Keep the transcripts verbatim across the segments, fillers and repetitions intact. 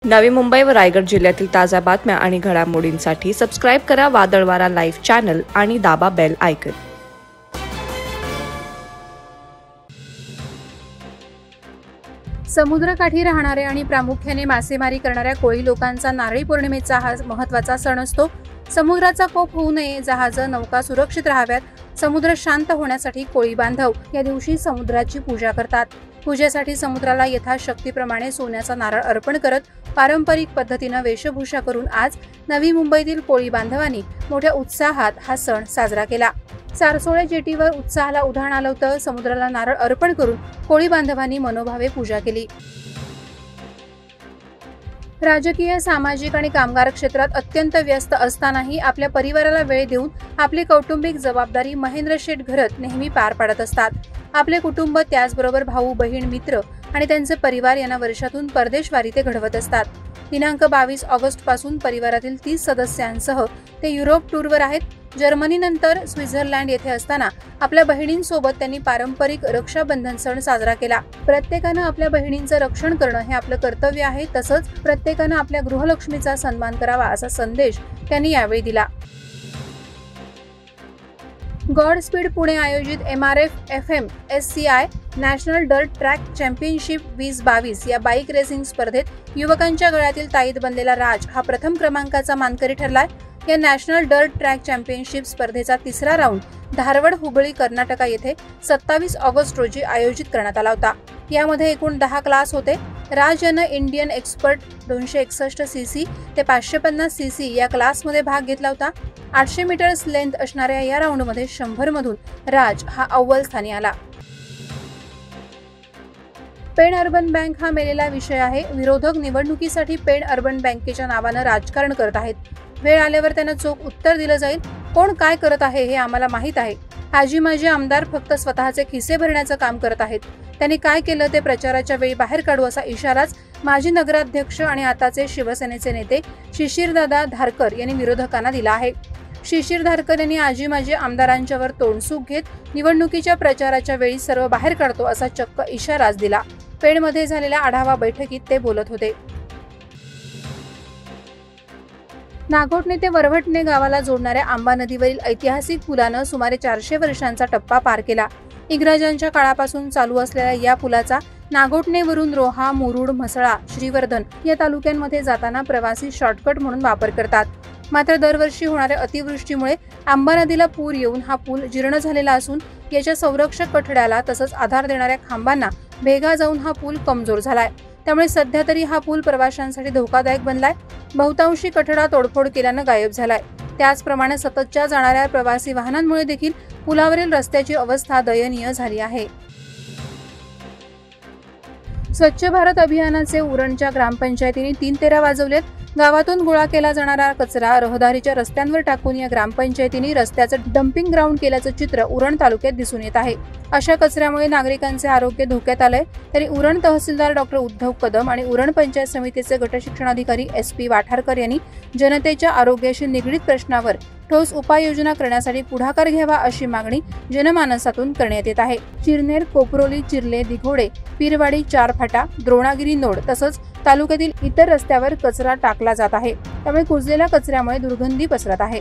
नवी मुंबई व रायगड जिल्ह्यातील ताज्या बातम्या आणि घडामोडींसाठी सबस्क्राइब करा वादळवारा लाईव्ह चॅनल आणि दाबा बेल आयकॉन। समुद्रकाठी राहणारे आणि प्रामुख्याने मासेमारी करणाऱ्या कोळी लोकांचा नारळी पौर्णिमेचा हा महत्त्वाचा सण असतो। समुद्राचा कोप होऊ नये, जहाजं नौका सुरक्षित राहाव्यात, समुद्र शांत होण्यासाठी कोळी बांधव या दिवशी समुद्राची पूजा करतात। पूजेसाठी समुद्राला यथाशक्तीप्रमाणे सोन्याचा नारळ अर्पण करत पारंपरिक पद्धतीने वेशभूषा करून आज नवी मुंबईतील कोळी बांधवांनी मोठ्या उत्साहात हा सण साजरा केला। सारसोळे जेटीवर उत्साहाला उधाण आलं होतं। समुद्राला नारळ अर्पण करून कोळी बांधवांनी मनोभावे पूजा केली। राजकीय, सामाजिक आणि कामगार क्षेत्रात अत्यंत व्यस्त असतानाही आपल्या परिवाराला वेळ देऊन आपली कौटुंबिक जबाबदारी महेंद्र शेठ घरत नेहमी पार पाडत असतात। आपले कुटुंब, त्याचबरोबर भाऊ, बहीण, मित्र आणि त्यांचे परिवार यांना वर्षातून परदेशवारी ते घडवत असतात। दिनांक बावीस ऑगस्ट पासून परिवारातील तीस सदस्यांसह ते युरोप टूरवर आहेत। जर्मनीनंतर स्वित्झर्लंड येथे असताना आपल्या बहिणींसोबत त्यांनी पारंपरिक रक्षाबंधन सण साजरा केला। प्रत्येकानं आपल्या बहिणींचं रक्षण करणं हे आपलं कर्तव्य आहे, तसंच प्रत्येकानं आपल्या गृहलक्ष्मीचा सन्मान करावा असा संदेश त्यांनी यावेळी दिला। गॉड स्पीड पुणे आयोजित M R F F M S C I national dirt track championship वीस बावीस या बाईक रेसिंग स्पर्धेत युवकांच्या गळ्यातील ताईत बनलेला राज हा प्रथम क्रमांकाचा मानकरी ठरलाय। या नॅशनल डर्ट ट्रॅक चॅम्पियनशिप स्पर्धेचा तिसरा राऊंड धारवड, हुबळी, कर्नाटका येथे सत्तावीस ऑगस्ट रोजी आयोजित करण्यात आला होता। यामध्ये एकूण दहा क्लास होते। राज यानं इंडियन एक्सपर्ट दोनशे एकसष्ट सी सी ते पाचशे पन्नास सी सी या क्लासमध्ये भाग घेतला होता। आठशे मीटर्स लेंथ असणाऱ्या या राऊंडमध्ये शंभर मधून राज हा अव्वल स्थानी आला। पेण अर्बन बँक हा मेलेला विषय आहे। विरोधक निवडणुकीसाठी पेण अर्बन बँकेच्या नावानं राजकारण करत आहेत। वेळ आल्यावर त्यांना चोख उत्तर दिलं जाईल। कोण काय करत आहे हे आम्हाला माहीत आहे। आजी माजी आमदार फक्त स्वतःचे खिसे भरण्याचं काम करत आहेत। त्यांनी काय केलं ते प्रचाराच्या वेळी बाहेर काढू असा इशाराच माजी नगराध्यक्ष आणि आताचे शिवसेनेचे नेते शिशिरदादा धारकर यांनी विरोधकांना दिला आहे। शिशिर धारकर यांनी आजी माजी आमदारांच्यावर तोंडसूक घेत निवडणुकीच्या प्रचाराच्या वेळी सर्व बाहेर काढतो असा चक्क इशाराच दिला। पेणमध्ये झालेल्या आढावा बैठकीत ते बोलत होते। नागोठणे ते वरवटणे गावाला जोडणाऱ्या आंबा नदीवरील ऐतिहासिक पुलानं सुमारे चारशे वर्षांचा टप्पा पार केला। इंग्रजांच्या काळापासून चालू असलेल्या या पुलाचा नागोठणेवरून रोहा, मुरुड, म्हसळा, श्रीवर्धन या तालुक्यांमध्ये जाताना प्रवासी शॉर्टकट म्हणून वापर करतात। मात्र दरवर्षी होणाऱ्या अतिवृष्टीमुळे आंबा नदीला पूर येऊन हा पूल जीर्ण झालेला असून याच्या संरक्षक कठड्याला तसंच आधार देणाऱ्या खांबांना भेगा जाऊन हा पूल कमजोर झालाय। त्यामुळे सध्या तरी हा पूल प्रवाशांसाठी धोकादायक बनलाय। बहुतांशी कठडा तोडफोड केल्यानं गायब झालाय। त्याचप्रमाणे सततच्या जाणाऱ्या प्रवासी वाहनांमुळे देखील पुलावरील रस्त्याची अवस्था दयनीय झाली आहे। स्वच्छ भारत अभियानाचे उरणच्या ग्रामपंचायतीने तीन तेरा वाजवलेत। गावातून गोळा केला जाणारा कचरा रहदारीच्या रस्त्यांवर टाकून या ग्रामपंचायतीने रस्त्याचं डम्पिंग ग्राउंड केल्याचं चित्र उरण तालुक्यात दिसून येत आहे। अशा कचऱ्यामुळे नागरिकांचे आरोग्य धोक्यात आलंय। तरी उरण तहसीलदार डॉक्टर उद्धव कदम आणि उरण पंचायत समितीचे गटशिक्षणाधिकारी एस पी वाठारकर यांनी जनतेच्या आरोग्याशी निगडीत प्रश्नावर ठोस उपाययोजना करण्यासाठी पुढाकार घ्यावा अशी मागणी जनमानसातून करण्यात येत आहे। चिरनेर, कोपरोली, चिर्ले, दिघोडे, पीरवाडी, चारफाटा, द्रोणागिरी नोड तसंच तालुक्यातील इतर रस्त्यावर कचरा टाकला जात आहे। त्यामुळे कुजलेल्या कचऱ्यामुळे दुर्गंधी पसरत आहे।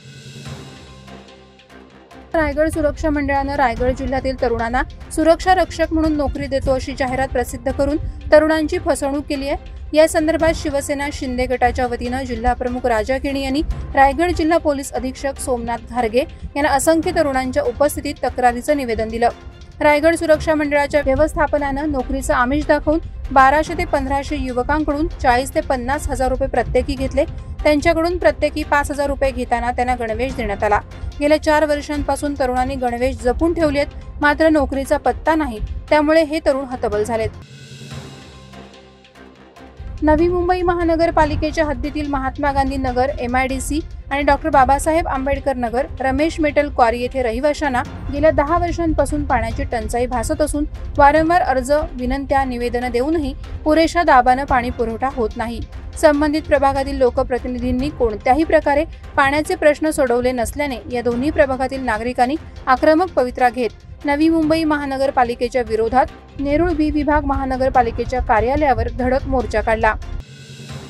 रायगड सुरक्षा मंडळानं रायगड जिल्ह्यातील तरुणांना सुरक्षा रक्षक म्हणून नोकरी देतो अशी जाहिरात प्रसिद्ध करून तरुणांची फसवणूक केली आहे। या संदर्भात शिवसेना शिंदे गटाच्या वतीनं जिल्हा प्रमुख राजा केणी यांनी रायगड जिल्हा पोलीस अधीक्षक सोमनाथ घारगे यांना असंख्य तरुणांच्या उपस्थितीत तक्रारीचं निवेदन दिलं। रायगड सुरक्षा मंडळाच्या व्यवस्थापनानं नोकरीचं आमिष दाखवून बाराशे ते पंधराशे युवकांकडून चाळीस ते पन्नास हजार रुपये प्रत्येकी घेतले। त्यांच्याकडून प्रत्येकी पाच हजार रुपये घेताना त्यांना गणवेश देण्यात आला। गेल्या चार वर्षांपासून तरुणांनी गणवेश जपून ठेवले आहेत, मात्र नोकरीचा पत्ता नाही। त्यामुळे हे तरुण हतबल झालेत। नवी मुंबई महानगरपालिकेच्या हद्दीतील Mahatma Gandhi Nagar, M I D C आणि doctor Babasaheb Ambedkar Nagar, Ramesh metal quarry येथे रहिवाशांना गेल्या दहा वर्षांपासून पाण्याची टंचाई भासत असून वारंवार अर्ज, विनंत्या, निवेदनं देऊनही पुरेशा दाबानं पाणी पुरवठा होत नाही। संबंधित प्रभागातील लोकप्रतिनिधींनी कोणत्याही प्रकारे पाण्याचे प्रश्न सोडवले नसल्याने या दोन्ही प्रभागातील नागरिकांनी आक्रमक पवित्रा घेत नवी मुंबई महानगरपालिकेच्या विरोधात नेरूळ बी विभाग महानगरपालिकेच्या कार्यालयावर धडक मोर्चा काढला।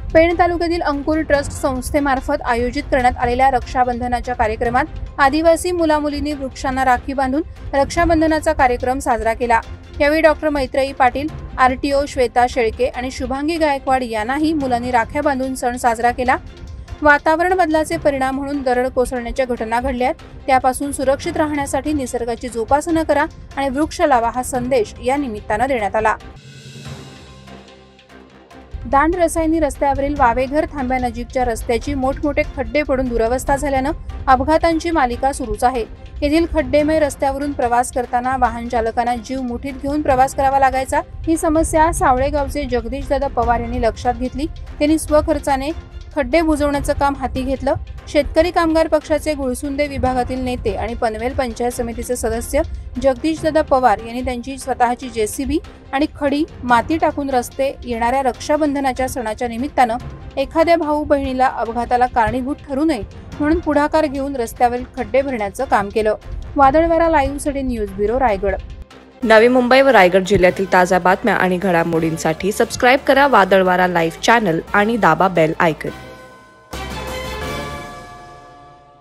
पेण तालुक्यातील अंकुर ट्रस्ट संस्थेमार्फत आयोजित करण्यात आलेल्या रक्षाबंधनाच्या कार्यक्रमात आदिवासी मुलामुलींनी वृक्षांना राखी बांधून रक्षाबंधनाचा कार्यक्रम साजरा केला। यावेळी डॉक्टर मैत्रेयी पाटील, आरटीओ श्वेता शेळके आणि शुभांगी गायकवाड यांनाही मुलांनी राख्या बांधून सण साजरा केला। वातावरण बदलाचे परिणाम म्हणून दरड कोसळण्याच्या घटना घडल्या, त्यापासून सुरक्षित राहण्यासाठी निसर्गाची जोपासना करा आणि वृक्ष लावा हा संदेश या निमित्तानं देण्यात आला। दांड रसायनी रस्त्यावरील वावेघर थांब्यानजीकच्या रस्त्याची मोठमोठे खड्डे पडून दुरवस्था झाल्यानं अपघातांची मालिका सुरूच आहे। येथील खड्डेमय रस्त्यावरून प्रवास करताना वाहन चालकांना जीव मुठीत घेऊन प्रवास करावा लागायचा। ही समस्या सावळे गावचे जगदीशदादा पवार यांनी लक्षात घेतली। त्यांनी स्वखर्चाने खड्डे बुजवण्याचं काम हाती घेतलं। शेतकरी कामगार पक्षाचे गुळसुंदे विभागातील नेते आणि पनवेल पंचायत समितीचे सदस्य जगदीशदादा पवार यांनी त्यांची स्वतःची जेसीबी आणि खडी माती टाकून रस्ते येणाऱ्या रक्षाबंधनाच्या सणाच्या निमित्तानं एखाद्या भाऊ बहिणीला अपघाताला कारणीभूत ठरू नये म्हणून पुढाकार घेऊन रस्त्यावरील खड्डे भरण्याचं काम केलं। वादळवारा लाईव्ह साठी न्यूज ब्युरो रायगड। नवी मुंबई व रायगड जिल्ह्यातील ताज्या बातम्या आणि घडामोडींसाठी सबस्क्राईब करा वादळवारा लाईव्ह चॅनल आणि दाबा बेल आयकॉन।